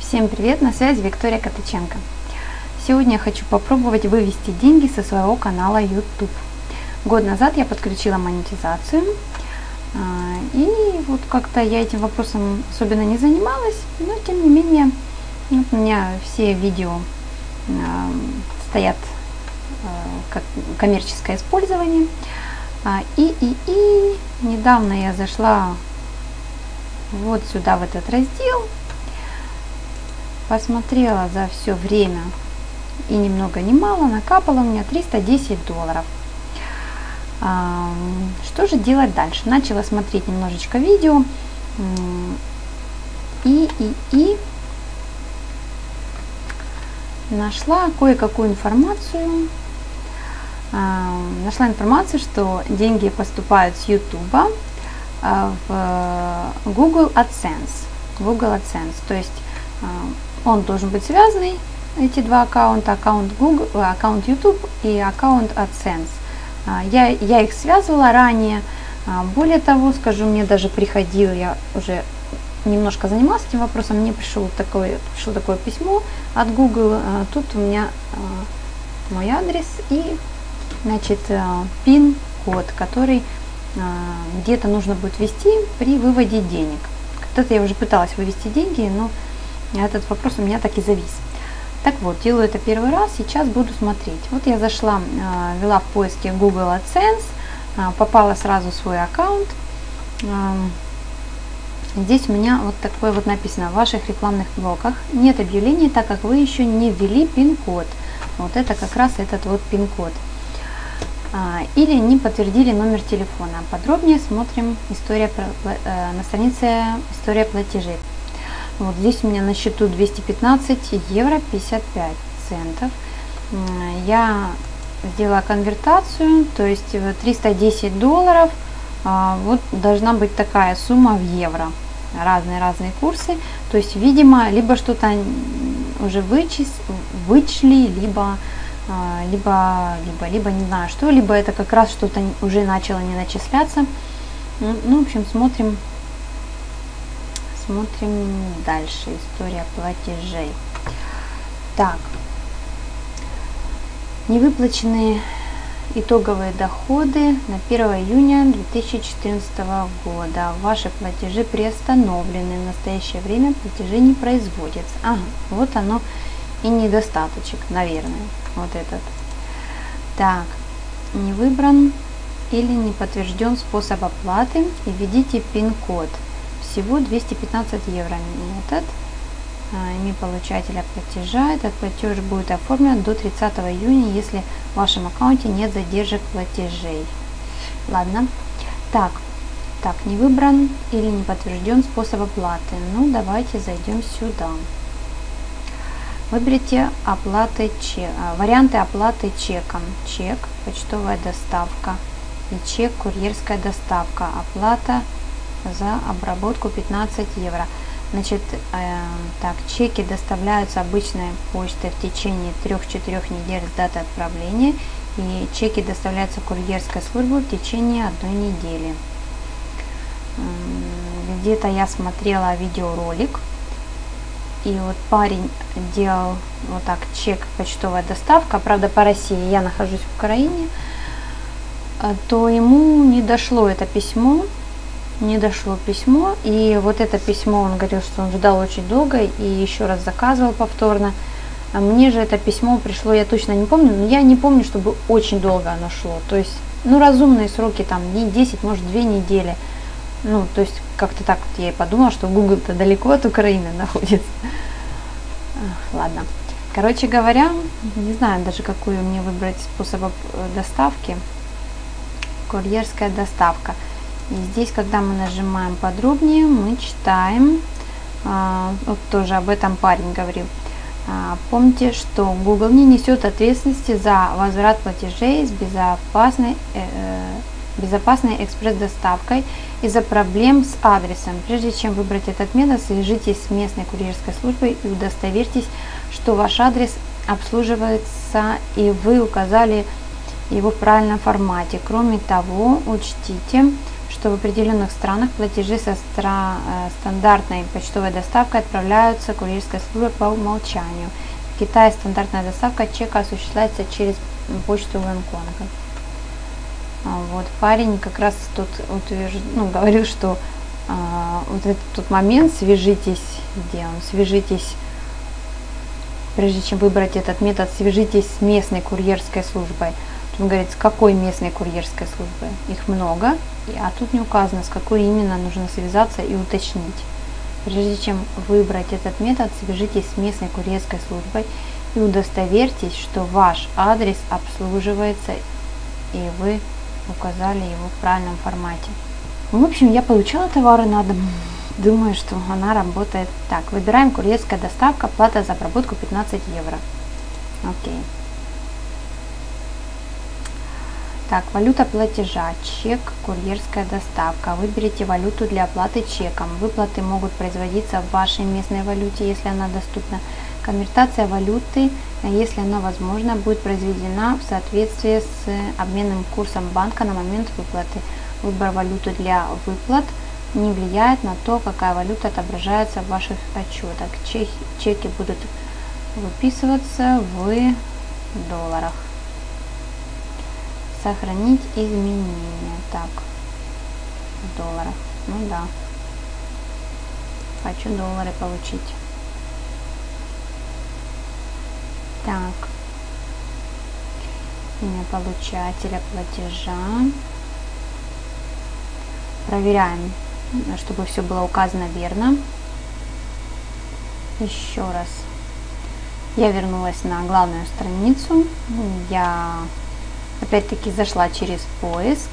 Всем привет, на связи Виктория Котыченко. Сегодня я хочу попробовать вывести деньги со своего канала YouTube. Год назад я подключила монетизацию, и вот как-то я этим вопросом особенно не занималась, но тем не менее вот у меня все видео стоят как коммерческое использование. И недавно я зашла вот сюда, в этот раздел, посмотрела за все время, и ни много ни мало накапало у меня $310. Что же делать дальше? Начала смотреть немножечко видео и нашла кое-какую информацию. Нашла информацию, что деньги поступают с YouTube в Google AdSense. То есть он должен быть связанный, эти два аккаунта, аккаунт Google, аккаунт YouTube и аккаунт AdSense. Я их связывала ранее. Более того, скажу, мне даже приходило, я уже немножко занималась этим вопросом, мне пришло такое письмо от Google. Тут у меня мой адрес и, значит, пин-код, который где-то нужно будет ввести при выводе денег. Когда-то я уже пыталась вывести деньги, но этот вопрос у меня так и завис. Так вот, делаю это первый раз, сейчас буду смотреть. Вот я зашла, ввела в поиске Google AdSense, попала сразу в свой аккаунт. Здесь у меня вот такое вот написано: в ваших рекламных блоках нет объявлений, так как вы еще не ввели пин-код. Вот это как раз этот вот пин-код. Или не подтвердили номер телефона. Подробнее смотрим на странице «История платежей». Вот здесь у меня на счету 215 евро 55 центов. Я сделала конвертацию, то есть $310. Вот должна быть такая сумма в евро. Разные курсы. То есть, видимо, либо что-то уже вычли, либо не знаю что, либо это как раз что-то уже начало не начисляться. Ну, в общем, смотрим дальше. История платежей. Так, невыплаченные итоговые доходы на 1 июня 2014 года. Ваши платежи приостановлены. В настоящее время платежи не производятся. Ага, вот оно и недостаточек, наверное. Вот этот. Так, не выбран или не подтвержден способ оплаты. И введите пин-код. Всего 215 евро. Метод. Имя получателя платежа. Этот платеж будет оформлен до 30 июня, если в вашем аккаунте нет задержек платежей. Ладно. Так, не выбран или не подтвержден способ оплаты. Ну, давайте зайдем сюда. Выберите варианты оплаты чеком. Чек, почтовая доставка и чек, курьерская доставка. Оплата за обработку 15 евро. Значит, чеки доставляются обычной почтой в течение 3-4 недель с даты отправления, и чеки доставляются курьерской службой в течение 1 недели. Где-то я смотрела видеоролик, и вот парень делал вот так: чек, почтовая доставка, правда по России, я нахожусь в Украине, то ему не дошло письмо, и вот это письмо, он говорил, что он ждал очень долго и еще раз заказывал повторно. Мне же это письмо пришло, я точно не помню, но я не помню, чтобы очень долго оно шло. То есть, разумные сроки, там, не 10, может 2 недели. То есть, как-то так вот я и подумала, что Google-то далеко от Украины находится. Ладно. Короче говоря, не знаю даже, какую мне выбрать способ доставки. Курьерская доставка. И здесь, когда мы нажимаем подробнее, мы читаем, вот тоже об этом парень говорил. Помните, что Google не несет ответственности за возврат платежей с безопасной экспресс-доставкой из-за проблем с адресом. Прежде чем выбрать этот метод, свяжитесь с местной курьерской службой и удостоверьтесь, что ваш адрес обслуживается и вы указали его в правильном формате. Кроме того, учтите, что в определенных странах платежи со стандартной почтовой доставкой отправляются курьерской службой по умолчанию. В Китае стандартная доставка чека осуществляется через почту Гонконга. Вот парень как раз тут говорил, что вот этот тот момент, свяжитесь, где он, свяжитесь, прежде чем выбрать этот метод, свяжитесь с местной курьерской службой. Он говорит, с какой местной курьерской службой? Их много, а тут не указано, с какой именно нужно связаться и уточнить. Прежде чем выбрать этот метод, свяжитесь с местной курьерской службой и удостоверьтесь, что ваш адрес обслуживается и вы указали его в правильном формате. В общем, я получила товары на дом. Думаю, что она работает так. Выбираем курьерская доставка, плата за обработку 15 евро. Окей. Так, валюта платежа, чек, курьерская доставка. Выберите валюту для оплаты чеком. Выплаты могут производиться в вашей местной валюте, если она доступна. Конвертация валюты, если она возможна, будет произведена в соответствии с обменным курсом банка на момент выплаты. Выбор валюты для выплат не влияет на то, какая валюта отображается в ваших отчетах. Чеки будут выписываться в долларах. Сохранить изменения. Так, в долларах. Ну да. Хочу доллары получить. Так. Имя получателя платежа. Проверяем, чтобы все было указано верно. Еще раз. Я вернулась на главную страницу. Я опять-таки зашла через поиск.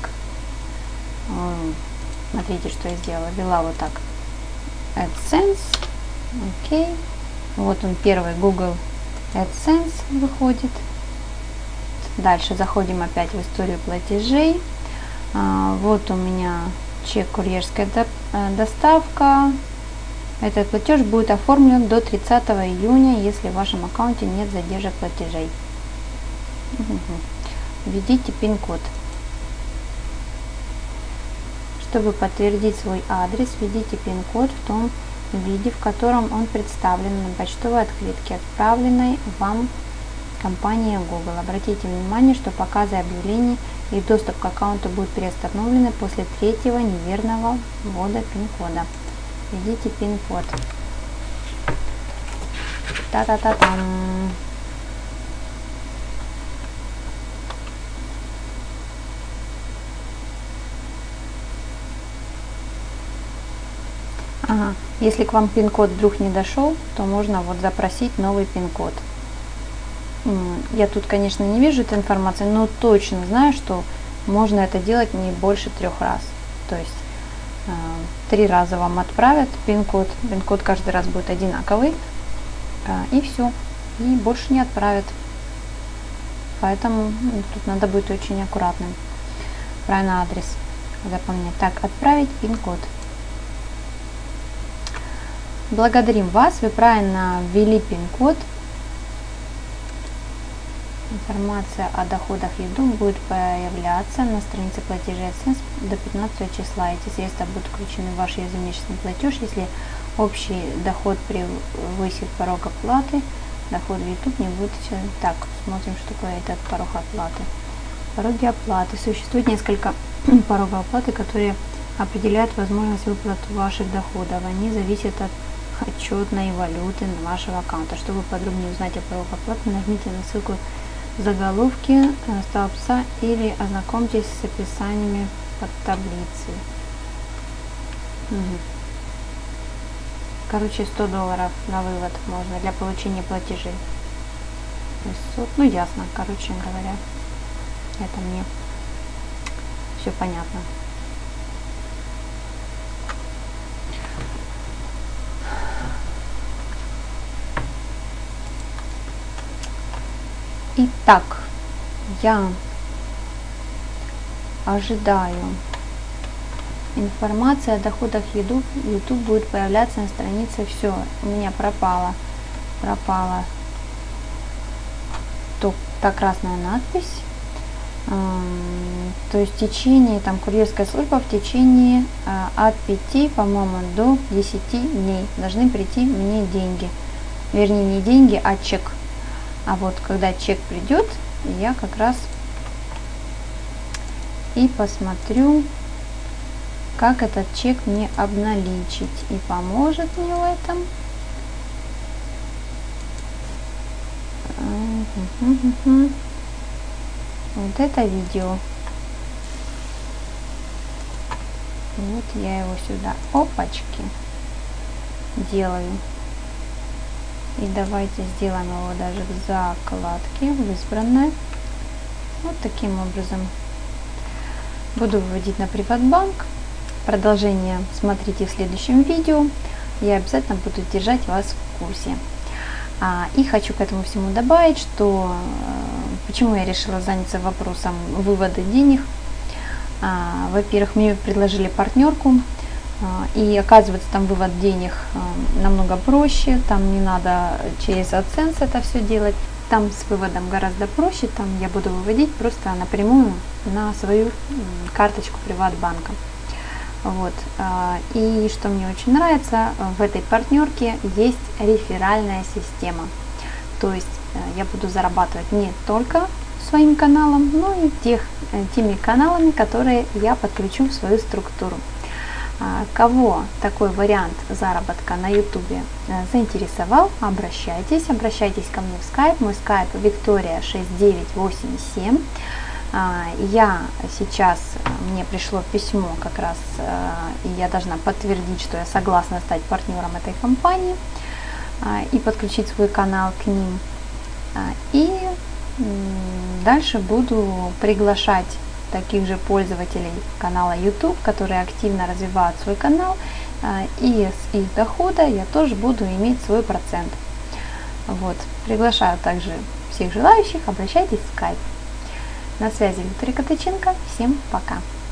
Смотрите, что я сделала. Ввела вот так AdSense. Окей. Вот он, первый Google AdSense выходит. Дальше заходим опять в историю платежей. Вот у меня чек, курьерская доставка. Этот платеж будет оформлен до 30 июня, если в вашем аккаунте нет задержек платежей. Введите пин-код. Чтобы подтвердить свой адрес, введите пин-код в том виде, в котором он представлен на почтовой открытке, отправленной вам компанией Google. Обратите внимание, что показы объявлений и доступ к аккаунту будут приостановлены после третьего неверного ввода пин-кода. Введите пин-код. Та-та-та-там. Ага. Если к вам пин-код вдруг не дошел, то можно вот запросить новый пин-код. Я тут, конечно, не вижу этой информации, но точно знаю, что можно это делать не больше 3 раз. То есть 3 раза вам отправят пин-код. Пин-код каждый раз будет одинаковый. И все. И больше не отправят. Поэтому тут надо быть очень аккуратным. Правильно адрес запомнить. Так, отправить пин-код. Благодарим вас. Вы правильно ввели пин-код. Информация о доходах ЕДУ будет появляться на странице платежей AdSense до 15 числа. Эти средства будут включены в ваш ежемесячный платеж, если общий доход превысит порог оплаты. Доход в YouTube не будет. Так, смотрим, что такое этот порог оплаты. Пороги оплаты. Существует несколько порогов оплаты, которые определяют возможность выплаты ваших доходов. Они зависят от отчетной валюты вашего аккаунта. Чтобы подробнее узнать о порогах оплаты, нажмите на ссылку в заголовке столбца или ознакомьтесь с описаниями под таблицей. Короче, $100 на вывод можно для получения платежей. 600, ну ясно, короче говоря, это мне все понятно. Итак, я ожидаю. Информация о доходах YouTube будет появляться на странице. Все, у меня пропала та красная надпись. То есть в течение, там курьерская служба в течение от 5, по-моему, до 10 дней должны прийти мне деньги. Вернее, не деньги, а чек. А вот когда чек придет, я как раз и посмотрю, как этот чек мне обналичить. И поможет мне в этом вот это видео. Вот я его сюда, опачки, делаю. И давайте сделаем его даже в закладке, в избранное. Вот таким образом. Буду выводить на Приватбанк. Продолжение смотрите в следующем видео. Я обязательно буду держать вас в курсе. И хочу к этому всему добавить, что почему я решила заняться вопросом вывода денег. Во-первых, мне предложили партнерку, и оказывается, там вывод денег намного проще, там не надо через AdSense это все делать, там с выводом гораздо проще, там я буду выводить просто напрямую на свою карточку Приватбанка. Вот. И что мне очень нравится, в этой партнерке есть реферальная система, то есть я буду зарабатывать не только своим каналом, но и теми каналами, которые я подключу в свою структуру. Кого такой вариант заработка на YouTube заинтересовал, обращайтесь ко мне в Skype. Мой Skype Victoria6987. Я сейчас, мне пришло письмо как раз, и я должна подтвердить, что я согласна стать партнером этой компании и подключить свой канал к ним. И дальше буду приглашать таких же пользователей канала YouTube, которые активно развивают свой канал, и с их дохода я тоже буду иметь свой процент. Вот. Приглашаю также всех желающих, обращайтесь в Skype. На связи Виктория Коточенко. Всем пока!